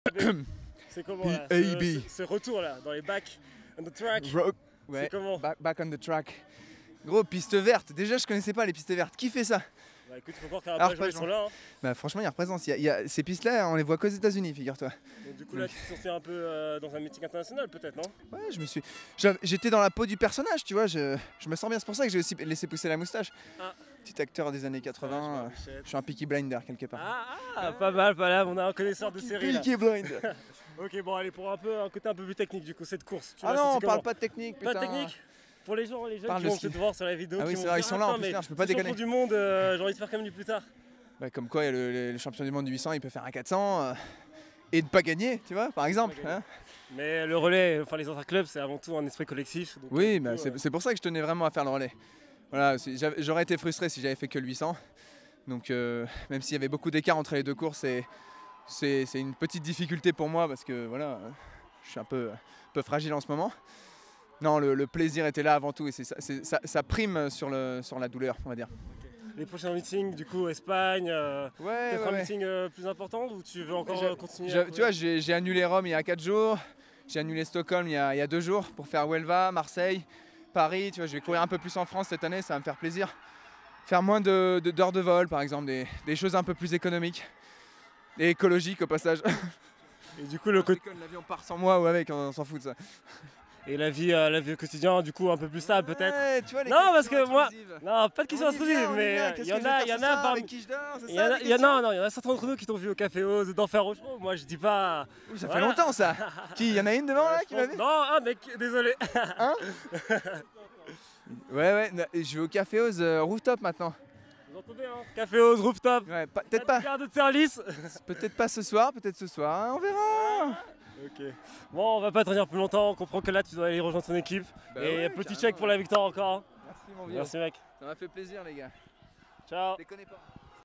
C'est comment là, ce retour là, dans les bacs, on the track? Ouais, c'est comment? back on the track. Gros, piste verte. Déjà, je connaissais pas les pistes vertes. Qui fait ça? Bah écoute, faut voir qu'ils sont là. Hein. Bah franchement, il y a présence. Ces pistes-là, on les voit qu'aux États-Unis, figure-toi. Donc du coup, là, tu te sentais un peu dans un meeting international, peut-être, non? Ouais, j'étais dans la peau du personnage, tu vois. Je me sens bien. C'est pour ça que j'ai aussi laissé pousser la moustache. Ah. Petit acteur des années 80. Je suis un Peaky Blinder quelque part. Pas mal, pas mal. On a un connaisseur de série. Peaky Blinder. Ok, bon, allez, pour un côté un peu plus technique, du coup, cette course. Non, on parle pas de technique. Pas de technique? Pour les gens qui vont te voir sur la vidéo. Ah oui, c'est vrai, ils sont là en plus, je peux pas déconner. Champion du monde, j'ai envie de faire comme lui plus tard. Bah, comme quoi, le champion du monde du 800, il peut faire un 400 et ne pas gagner, tu vois, par exemple. Hein. Mais le relais, enfin les autres clubs, c'est avant tout un esprit collectif. Donc, oui, bah, c'est pour ça que je tenais vraiment à faire le relais. Voilà, j'aurais été frustré si j'avais fait que le 800. Donc, même s'il y avait beaucoup d'écart entre les deux courses, c'est une petite difficulté pour moi parce que voilà, je suis un peu fragile en ce moment. Non, le plaisir était là avant tout et ça prime sur la douleur, on va dire. Okay. Les prochains meetings, du coup, Espagne, peut-être un meeting plus important ou tu veux encore continuer Tu vois, j'ai annulé Rome il y a 4 jours, j'ai annulé Stockholm il y a 2 jours pour faire Huelva, Marseille, Paris. Tu vois, je vais courir un peu plus en France cette année, ça va me faire plaisir. Faire moins d'heures de vol, par exemple, des choses un peu plus économiques et écologiques au passage. Et du coup, l'avion part sans moi ou avec, on s'en fout de ça. Et la vie au quotidien, du coup, un peu plus stable peut-être. Ouais, tu vois, non, parce que moi, non, pas de questions intrusives, mais il y en a certains d'entre nous qui t'ont vu au Café Ose, d'Enfer au Chaud. Moi, je dis pas. Oui, ça fait longtemps ça. Qui, y en a une devant là qui m'a vu? Non, mec, désolé. Hein? Ouais, je vais au Café Ose Rooftop maintenant. Vous entendez, hein? Café Ose Rooftop. Ouais, peut-être pas. Garde de service. Peut-être pas ce soir, peut-être ce soir, hein, on verra. Ok. Bon, on va pas te retenir plus longtemps, on comprend que là tu dois aller rejoindre ton équipe. Bah et ouais, petit check pour la victoire encore. Merci mon vieux. Merci mec. Ça m'a fait plaisir les gars. Ciao. Déconnez pas.